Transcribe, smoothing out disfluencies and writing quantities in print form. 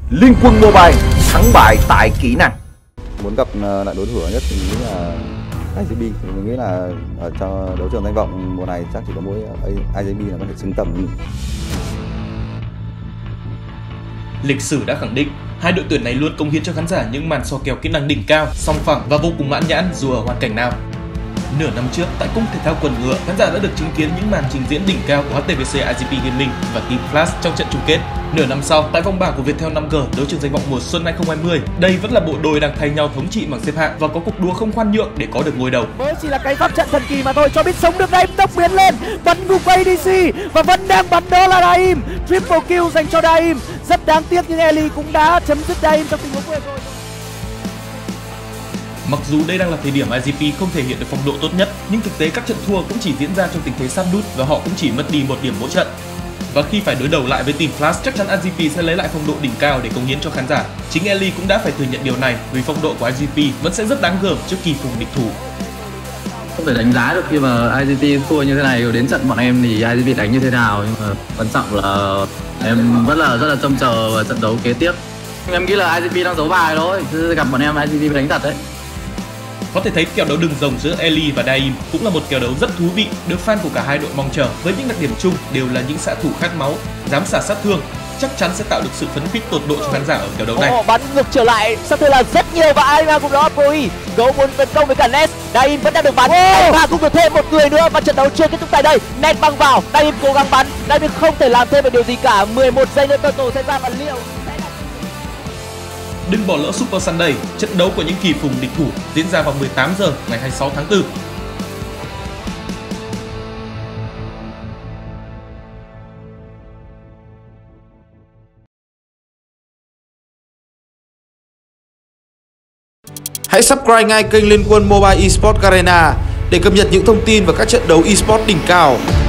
Liên Quân Mobile thắng bại tại kỹ năng. Muốn gặp lại đối thủ nhất thì nghĩ là IGB. Mình nghĩ là ở trong đấu trường danh vọng mùa này chắc chỉ có mỗi IGB là có thể xứng tầm. Lịch sử đã khẳng định hai đội tuyển này luôn cống hiến cho khán giả những màn so kèo kỹ năng đỉnh cao, song phẳng và vô cùng mãn nhãn dù ở hoàn cảnh nào. Nửa năm trước, tại cung thể thao quần ngựa, khán giả đã được chứng kiến những màn trình diễn đỉnh cao của HTBC IGP Gaming và Team Flash trong trận chung kết. Nửa năm sau, tại vòng bảng của Viettel 5G đấu trường danh vọng mùa xuân 2020, đây vẫn là bộ đôi đang thay nhau thống trị bảng xếp hạng và có cuộc đua không khoan nhượng để có được ngôi đầu. Mới chỉ là cái pháp trận thần kỳ mà thôi, cho biết sống được đây, tốc biến lên, bắn gục ADC và vẫn đang bắn đó là Daim. Triple kill dành cho Daim. Rất đáng tiếc nhưng Ellie cũng đã chấm dứt Daim trong tình huống vừa rồi. Mặc dù đây đang là thời điểm IGP không thể hiện được phong độ tốt nhất, nhưng thực tế các trận thua cũng chỉ diễn ra trong tình thế sát nút và họ cũng chỉ mất đi một điểm mỗi trận. Và khi phải đối đầu lại với Team Flash, chắc chắn IGP sẽ lấy lại phong độ đỉnh cao để cống hiến cho khán giả. Chính Ellie cũng đã phải thừa nhận điều này vì phong độ của IGP vẫn sẽ rất đáng gờm trước kỳ phùng địch thủ. Không thể đánh giá được khi mà IGP thua như thế này, đến trận bọn em thì IGP đánh như thế nào, nhưng mà quan trọng là em rất là trông chờ vào trận đấu kế tiếp. Em nghĩ là IGP đang giấu bài thôi, chứ gặp bọn em IGP đánh thật đấy. Có thể thấy kèo đấu đường rồng giữa Ellie và Daim cũng là một kèo đấu rất thú vị, được fan của cả hai đội mong chờ. Với những đặc điểm chung đều là những xạ thủ khát máu, dám xả sát thương, chắc chắn sẽ tạo được sự phấn khích tột độ cho khán giả ở kèo đấu này. Bắn ngược trở lại, sắp tới là rất nhiều và ai mà cũng đó Poi. Gấu muốn tấn công với cả Ness, Daim vẫn đang được bắn và cũng được thêm một người nữa và trận đấu chưa kết thúc tại đây. Ness băng vào, Daim cố gắng bắn, Daim không thể làm thêm được điều gì cả. 11 giây nữa Turtle sẽ ra và liệu đừng bỏ lỡ Super Sunday, trận đấu của những kỳ phùng địch thủ diễn ra vào 18 giờ ngày 26 tháng 4. Hãy subscribe ngay kênh Liên Quân Mobile Esports Garena để cập nhật những thông tin và các trận đấu esports đỉnh cao.